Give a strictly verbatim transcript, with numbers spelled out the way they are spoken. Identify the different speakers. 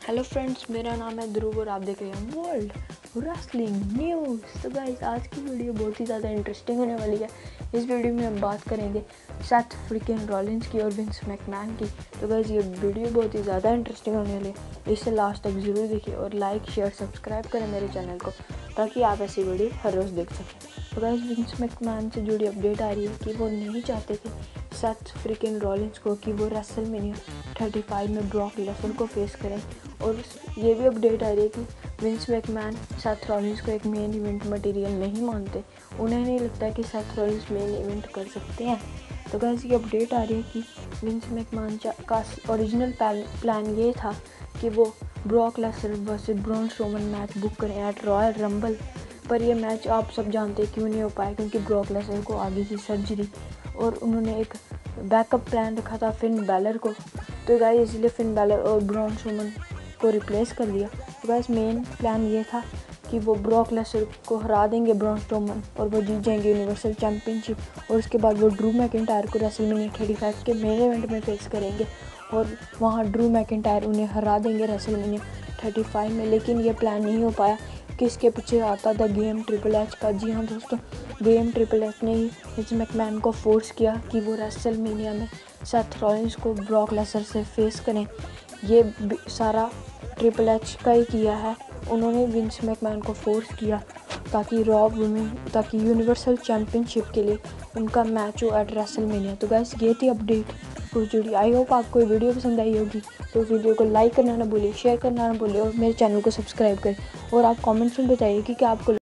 Speaker 1: Hello friends, मेरा नाम है ध्रुव और आप देख रहे हैं वर्ल्ड रेसलिंग न्यूज़। तो गाइस, आज की वीडियो बहुत ही ज़्यादा इंटरेस्टिंग होने वाली है। इस वीडियो में हम बात करेंगे सेथ फ्रीकिंग रॉलिंस की और विंस मैकमैन की। तो गाइस, ये वीडियो बहुत ही ज़्यादा इंटरेस्टिंग होने वाली है। इसे लास्ट तक ज़रूर देखिए और लाइक शेयर सब्सक्राइब करें मेरे चैनल को, ताकि आप ऐसी वीडियो हर रोज़ देख सकें। तो गाइस, विंस मैकमैन से जुड़ी अपडेट आ रही है कि वो नहीं चाहते थे सेथ फ्रीकिंग रॉलिंस को कि वो रेसलमेनिया पैंतीस में ब्रॉक लेसनर को फेस करें। और ये भी अपडेट आ रही है कि विंस मैकमैन सेथ रॉलिंस को एक मेन इवेंट मटेरियल नहीं मानते। उन्हें नहीं लगता कि सेथ रॉलिंस मेन इवेंट कर सकते हैं। तो गाइस, ये अपडेट आ रही है कि विंस मैकमैन का ओरिजिनल प्लान ये था कि वो Brock Lesnar versus Braun Strowman match book करें एट रॉयल रंबल। पर यह मैच आप सब जानते हैं क्यों नहीं हो पाया, क्योंकि ब्रॉक लेसनर को आगे की सर्जरी और उन्होंने एक बैकअप प्लान रखा था फिन बैलर को। तो गाइस, इसलिए फिन बैलर और ब्रॉन स्ट्रोमन को रिप्लेस कर दिया। तो गाइस, मेन प्लान ये था कि वो ब्रॉक लेसनर को हरा देंगे ब्रॉन स्ट्रोमन और वो जीत जाएंगे यूनिवर्सल चैम्पियनशिप। और उसके बाद वो ड्रू मैकिंटायर को रेसलमेनिया पैंतीस के मेन इवेंट में फेस करेंगे और वहाँ ड्रू मैकिंटायर उन्हें हरा देंगे रेसलमेनिया पैंतीस में। लेकिन ये प्लान नहीं हो पाया कि इसके पीछे आता था गेम ट्रिपल एच का। जी हाँ दोस्तों, गेम ट्रिपल एच ने ही विंस मैकमैन को फोर्स किया कि वो रेसलमेनिया में सेथ रॉलिंस को ब्रॉक लेसनर से फेस करें। ये सारा ट्रिपल एच का ही किया है। उन्होंने विंस मैकमैन को फोर्स किया ताकि रॉ वुमेन ताकि यूनिवर्सल चैम्पियनशिप के लिए उनका मैच हो एट रेसलमेनिया। तो गाइस, ये थी अपडेट कुछ जुड़ी। आई होप आपको वीडियो पसंद आई होगी। तो वीडियो को लाइक करना ना भूलिए, शेयर करना ना भूलिए और मेरे चैनल को सब्सक्राइब करें। और आप कमेंट्स में बताइए कि क्या आपको